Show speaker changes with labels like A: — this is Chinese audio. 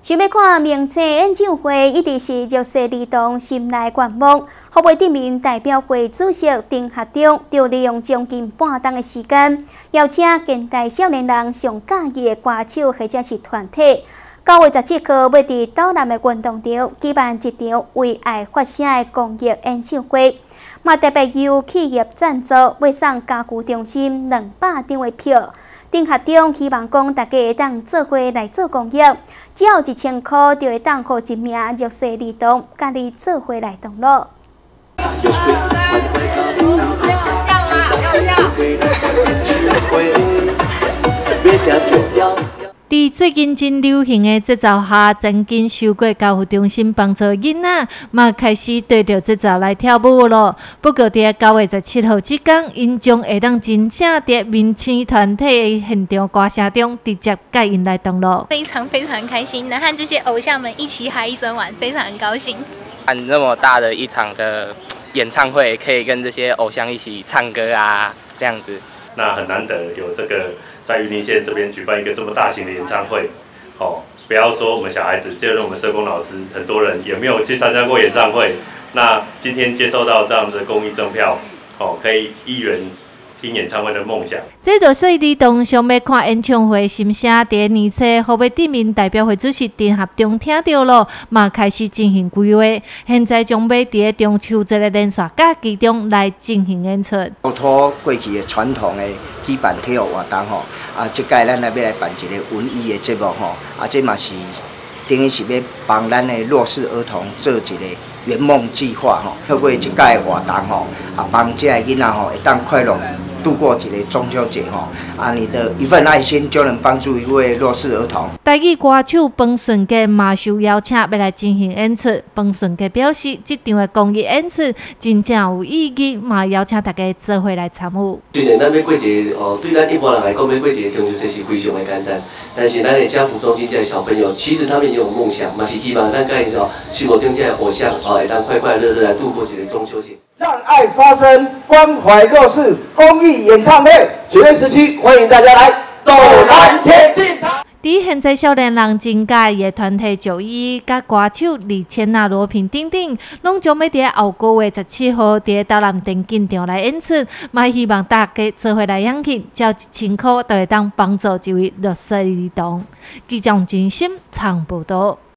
A: 想要看明星演唱会，一直是热血儿童心内愿望。后备顶面代表会主席丁学忠就利用将近半冬的时间，邀请现代少年人上喜意的歌手或者是团体。9月17号要伫岛南的运动场举办一场为爱发声的公益演唱会，嘛特别由企业赞助，要送家具中心200张的票。丁学忠希望讲大家会当做伙来做公益，只要1000块就会当互一名热血儿童家己做伙来同乐。
B: 伫最近真流行的节奏下，曾经受过教育中心帮助囡仔，嘛开始对着节奏来跳舞咯。不过伫9月17号这天，因将会当真正伫明星团体的现场歌声中，直接甲因来同乐。
C: 非常开心，能和这些偶像们一起嗨一整晚，非常高兴。
D: 办这么大的一场的演唱会，可以跟这些偶像一起唱歌啊，这样子。
E: 那很难得有这个在云林县这边举办一个这么大型的演唱会，不要说我们小孩子，就连我们社工老师，很多人也没有去参加过演唱会。那今天接受到这样的公益赠票，可以一圆听演唱会的梦想。
B: 这就是儿童想要看演唱会心声。第年初，后备顶面代表会主席丁学忠听到了，嘛开始进行规划。现在将要伫中秋节的连续假期中来进行演出。
F: 逃脱过去的传统的举办体育活动这届咱来要来办一个文艺的节目这嘛是等于是要帮咱的弱势儿童做一个圆梦计划透过这届的活动帮这些囡仔会当快乐度过一个中秋节你的一份爱心就能帮助一位弱势儿童。
B: 台语歌手彭顺杰嘛受邀请要来进行演出。彭顺杰表示，这场的公益演出真正有意义，嘛邀请大家做伙来参与。
G: 虽然咱要过一个对咱一般人来讲，要过一个中秋节是非常的简单，但是咱的家福中心这些小朋友，其实他们也有梦想，嘛是希望咱介心目中这些偶像会当快快乐乐来度过一个中秋节。
H: 让爱发生，关怀弱势公益演唱会，9月17，欢迎大家来斗南天进场。
B: 伫现在少年人真介意的团体911甲歌手李千娜、罗平等等，拢将要伫后9月17号伫岛南电竞场来演出，嘛希望大家做伙来响应，只要1000块就会当帮助一位弱势儿童。记者真心常报道。